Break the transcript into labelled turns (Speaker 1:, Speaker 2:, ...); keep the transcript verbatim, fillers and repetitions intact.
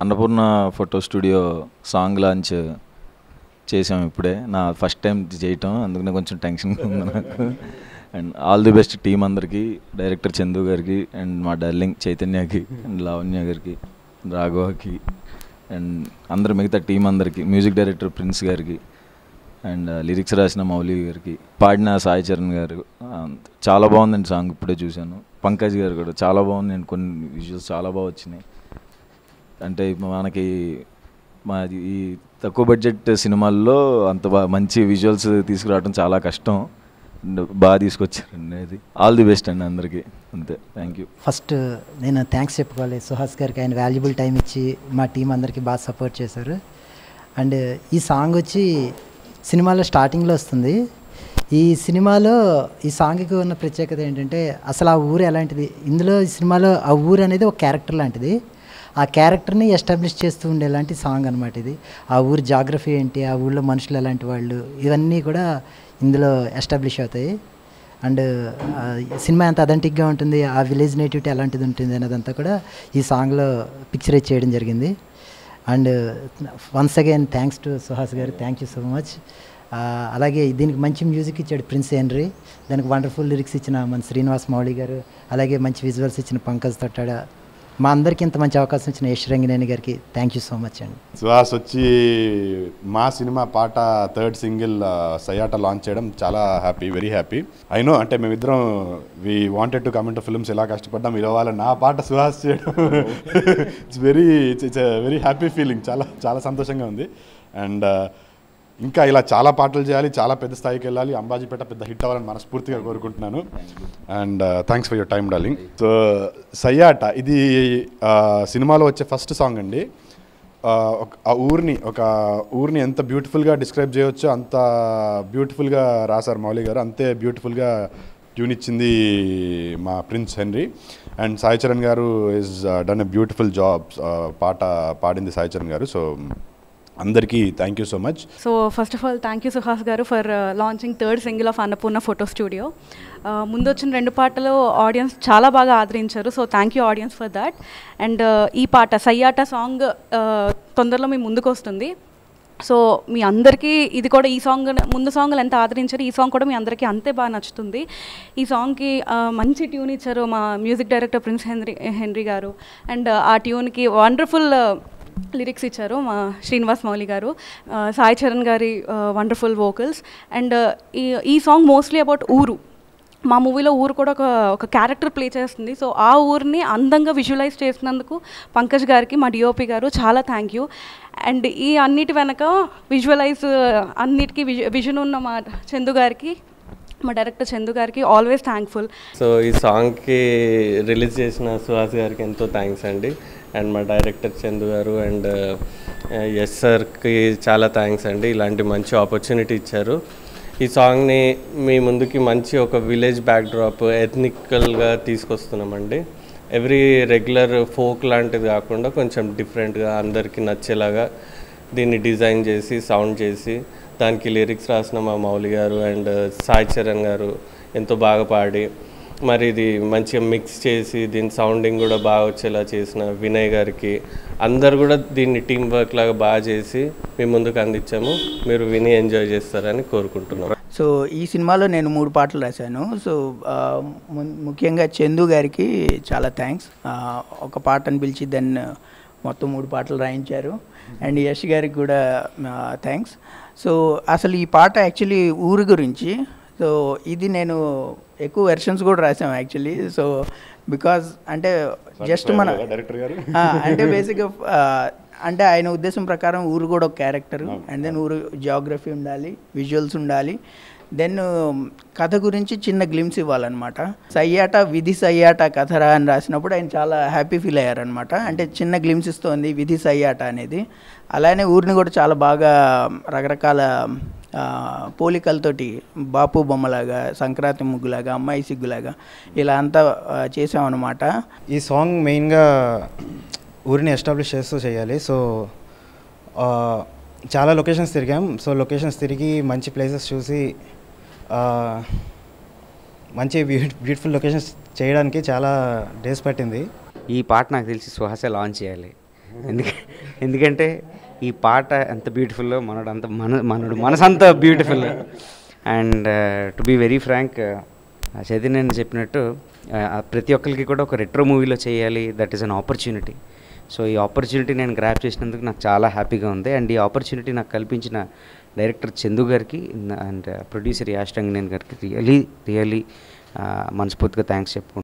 Speaker 1: Annapurna photo studio song launch చేసాం ఇప్పుడే, నా ఫస్ట్ టైం చేయటం, అందుకనే కొంచెం టెన్షన్గా ఉంది నాకు. And all the best team అందరికీ, డైరెక్టర్ చందు గారికి అండ్ మా డార్లింగ్ చైతన్యకి అండ్ లావణ్య గారికి, రాఘవకి అండ్ అందరు మిగతా టీం అందరికీ, మ్యూజిక్ డైరెక్టర్ ప్రిన్స్ గారికి అండ్ లిరిక్స్ రాసిన మౌలి గారికి, పాడిన సాయి చరణ్ గారు. చాలా బాగుందండి సాంగ్, ఇప్పుడే చూశాను. పంకజ్ గారు కూడా చాలా బాగుంది, నేను కొన్ని విజువల్స్ చాలా బాగా వచ్చినాయి. అంటే మనకి మా ఈ తక్కువ బడ్జెట్ సినిమాల్లో అంత బాగా మంచి విజువల్స్ తీసుకురావడం చాలా కష్టం, బాగా తీసుకొచ్చారండి. అది ఆల్ ది బెస్ట్ అండి అందరికీ, అంతే. Thank you.
Speaker 2: ఫస్ట్ నేను థ్యాంక్స్ చెప్పుకోవాలి సుహాస్ గారికి, ఆయన వాల్యుబుల్ టైం ఇచ్చి మా టీం అందరికీ బాగా సపోర్ట్ చేశారు. అండ్ ఈ సాంగ్ వచ్చి సినిమాలో స్టార్టింగ్లో వస్తుంది. ఈ సినిమాలో ఈ సాంగ్కి ఉన్న ప్రత్యేకత ఏంటంటే అసలు ఆ ఊరు ఎలాంటిది, ఇందులో ఈ సినిమాలో ఆ ఊరు అనేది ఒక క్యారెక్టర్ లాంటిది, ఆ క్యారెక్టర్ని ఎస్టాబ్లిష్ చేస్తూ ఉండేలాంటి సాంగ్ అనమాట ఇది. ఆ ఊరు జాగ్రఫీ ఏంటి, ఆ ఊళ్ళో మనుషులు ఎలాంటి వాళ్ళు, ఇవన్నీ కూడా ఇందులో ఎస్టాబ్లిష్ అవుతాయి. అండ్ సినిమా ఎంత అథెంటిక్గా ఉంటుంది, ఆ విలేజ్ నేటివిటీ ఎలాంటిది ఉంటుంది అనేదంతా కూడా ఈ సాంగ్లో పిక్చరైజ్ చేయడం జరిగింది. And once again thanks to Suhas గారు, థ్యాంక్ యూ సో మచ్. అలాగే దీనికి మంచి మ్యూజిక్ ఇచ్చాడు ప్రిన్స్ హెన్రీ, దానికి వండర్ఫుల్ లిరిక్స్ ఇచ్చిన మన శ్రీనివాస్ మౌళి గారు, అలాగే మంచి విజువల్స్ ఇచ్చిన పంకజ్ తొట్టాడ, మా అందరికీ ఇంత మంచి అవకాశం ఇచ్చిన యశ్ రంగినేని గారికి థ్యాంక్ యూ సో మచ్ అండి.
Speaker 3: సుహాస్ వచ్చి మా సినిమా పాట థర్డ్ సింగిల్ సయాట లాంచ్ చేయడం చాలా happy, very happy. I know అంటే మేమిద్దరం we wanted to comment films ఎలా కష్టపడ్డాం, ఇలా వాళ్ళ నా పాట సుహాస్ చేయడం it's very it's very happy feeling, చాలా చాలా సంతోషంగా ఉంది. అండ్ ఇంకా ఇలా చాలా పాటలు చేయాలి, చాలా పెద్ద స్థాయికి వెళ్ళాలి, అంబాజీపేట పెద్ద హిట్ అవ్వాలని మనస్ఫూర్తిగా కోరుకుంటున్నాను. And thanks for your time darling. So Sayyata ఇది సినిమాలో వచ్చే ఫస్ట్ సాంగ్ అండి. ఆ ఊరిని ఒక ఊరిని ఎంత బ్యూటిఫుల్గా డిస్క్రైబ్ చేయవచ్చో అంత బ్యూటిఫుల్గా రాశారు మౌలి గారు, అంతే బ్యూటిఫుల్గా ట్యూన్ ఇచ్చింది మా Prince Henry. And Sai Charan గారు is done a beautiful job, పాట పాడింది సాయి చరణ్ గారు. సో అందరికీ thank you so much.
Speaker 4: So first of all thank you Suhas గారు for launching third single of Annapurna photo studio. ముందు వచ్చిన రెండు పాటలు ఆడియన్స్ చాలా బాగా ఆదరించారు, so thank you audience for that. And ఈ పాట సయ్యాట సాంగ్ తొందరలో మీ ముందుకు వస్తుంది. సో మీ అందరికీ ఇది కూడా, ఈ సాంగ్ ముందు సాంగ్లు ఎంత ఆదరించారు, ఈ సాంగ్ కూడా మీ అందరికీ అంతే బాగా నచ్చుతుంది. ఈ సాంగ్కి మంచి ట్యూన్ ఇచ్చారు మా music director Prince Henry Henry గారు. అండ్ ఆ ట్యూన్కి వండర్ఫుల్ లిరిక్స్ ఇచ్చారు మా శ్రీనివాస్ మౌలి గారు, సాయి చరణ్ గారి వండర్ఫుల్ వోకల్స్. అండ్ ఈ ఈ సాంగ్ మోస్ట్లీ అబౌట్ ఊరు. మా మూవీలో ఊరు కూడా ఒక ఒక క్యారెక్టర్ ప్లే చేస్తుంది. సో ఆ ఊరిని అందంగా విజువలైజ్ చేసినందుకు పంకజ్ గారికి, మా డిఓపి గారు చాలా థ్యాంక్ యూ. అండ్ ఈ అన్నిటి వెనక విజువలైజ్ అన్నిటికీ విజ విజన్ ఉన్న మా చందు గారికి, మా డైరెక్టర్ చందు గారికి ఆల్వేస్ థ్యాంక్ఫుల్.
Speaker 5: సో ఈ సాంగ్కి రిలీజ్ చేసిన సుహాస్ గారికి ఎంతో థ్యాంక్స్ అండి. అండ్ మా డైరెక్టర్ చందు గారు అండ్ ఎస్ సార్కి చాలా థ్యాంక్స్ అండి, ఇలాంటి మంచి ఆపర్చునిటీ ఇచ్చారు. ఈ సాంగ్ని మీ ముందుకి మంచి ఒక విలేజ్ బ్యాక్డ్రాప్ ఎథ్నికల్గా తీసుకొస్తున్నామండి. ఎవ్రీ రెగ్యులర్ ఫోక్ లాంటిది కాకుండా కొంచెం డిఫరెంట్గా అందరికీ నచ్చేలాగా దీన్ని డిజైన్ చేసి సౌండ్ చేసి దానికి లిరిక్స్ రాసిన మా మౌలి గారు అండ్ సాయి చరణ్ గారు ఎంతో బాగా పాడి, మరి ఇది మంచిగా మిక్స్ చేసి దీని సౌండింగ్ కూడా బాగా వచ్చేలా చేసిన వినయ్ గారికి, అందరు కూడా దీన్ని టీం వర్క్ లాగా బాగా చేసి మీ ముందుకు అందించాము. మీరు విని ఎంజాయ్ చేస్తారని కోరుకుంటున్నాను.
Speaker 6: సో ఈ సినిమాలో నేను మూడు పాటలు రాశాను. సో ముఖ్యంగా చందు గారికి చాలా థ్యాంక్స్, ఒక పాటను పిలిచి దాన్ని మొత్తం మూడు పాటలు రాయించారు. అండ్ యశ్ గారికి కూడా థ్యాంక్స్. సో అసలు ఈ పాట యాక్చువల్లీ ఊరు గురించి, సో ఇది నేను ఎక్కువ వెర్షన్స్ కూడా రాసాం యాక్చువల్లీ. సో బికాజ్ అంటే జస్ట్ మన అంటే బేసిక్గా అంటే ఆయన ఉద్దేశం ప్రకారం ఊరు కూడా ఒక క్యారెక్టర్, అండ్ దెన్ ఊరు జియోగ్రఫీ ఉండాలి, విజువల్స్ ఉండాలి, దెన్ కథ గురించి చిన్న గ్లిమ్స్ ఇవ్వాలన్నమాట. సయ్యాట విధి సయ్యాట కథరా అని రాసినప్పుడు ఆయన చాలా హ్యాపీ ఫీల్ అయ్యారనమాట. అంటే చిన్న గ్లిమ్స్ ఇస్తోంది విధి సయ్యాట అనేది. అలానే ఊరిని కూడా చాలా బాగా రకరకాల పోలికలతోటి బాపు బొమ్మలాగా, సంక్రాంతి ముగ్గులాగా, అమ్మాయి సిగ్గులాగా ఇలా అంతా చేసామన్నమాట.
Speaker 7: ఈ సాంగ్ మెయిన్గా ఊరిని ఎస్టాబ్లిష్ చేస్తూ చేయాలి. సో చాలా లొకేషన్స్ తిరిగాం. సో లొకేషన్స్ తిరిగి మంచి ప్లేసెస్ చూసి మంచి బ్యూటిఫుల్ లొకేషన్స్ చేయడానికి చాలా డేస్ పట్టింది.
Speaker 8: ఈ పాట నాకు తెలిసి సుహాసే లాంచ్ చేయాలి. ఎందుకంటే ఎందుకంటే ఈ పాట ఎంత బ్యూటిఫుల్లో మనడు అంత మన మనడు మనసు అంత beautiful. And to be very frank, Chaitanya చెప్పినట్టు ప్రతి ఒక్కరికి కూడా ఒక రెట్రో మూవీలో చేయాలి, that is an opportunity. So ఈ ఆపర్చునిటీ నేను గ్రాప్ చేసినందుకు నాకు చాలా హ్యాపీగా ఉంది. అండ్ ఈ ఆపర్చునిటీ నాకు కల్పించిన డైరెక్టర్ చందు గారికి అండ్ ప్రొడ్యూసర్ యాష్ రంగనేని గారికి రియలీ రియలీ మనస్ఫూర్తిగా థ్యాంక్స్ చెప్పుకుంటున్నాను.